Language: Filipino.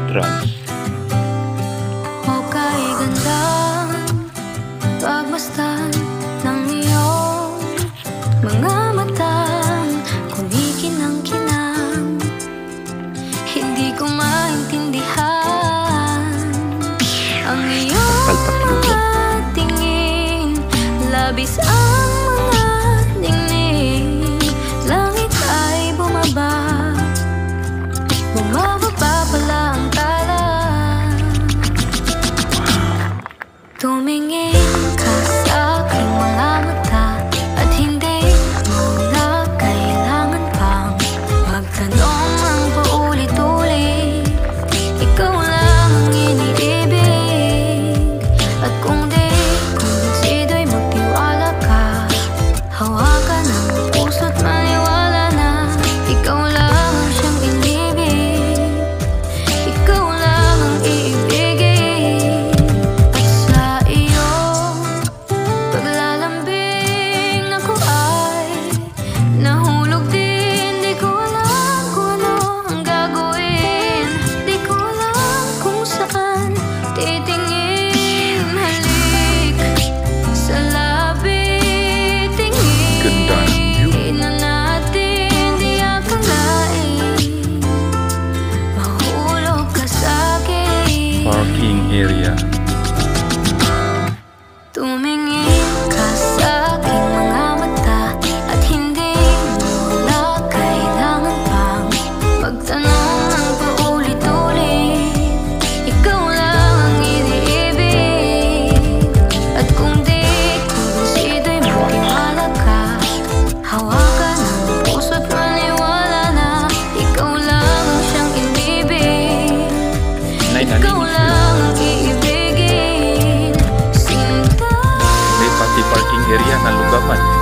entrance. Okay, ganda pagmasdan ng iyong mga matang kumikinang-kinang. Hindi ko maintindihan ang iyong mga tingin, labis ang mga ningning. Langit ay bumaba, bumababa pala ang tala. Tumingin ka sa aking mga mata at hindi mo na kailangan pang magtanong ng paulit-ulit. Ikaw lang ang iniibig, at kung di kumbinsido'y magtiwala ka. Hawakan ang puso't maniwala na ikaw lang ang siyang inibig, ikaw lang ang iibigin. At sa iyong paglalambing ako ay nahulog din. Di ko alam kung ano ang gagawin, di ko alam kung saan titingin. Halik sa labi, tingin Ganda ng view. na natin, di akalain mahulog ka sa'kin. Parking area. Tumingin ka sa aking mga mata at hindi mo na kailangan pang magtanong ng paulit-ulit. Ikaw lang ang iniibig, at kung di kumbinsido'y magtiwala ka. Hawakan ang puso't maniwala na ikaw lang ang siyang inibig, ikaw lang ang iibigin. Sinta May pati parking area na lugapan.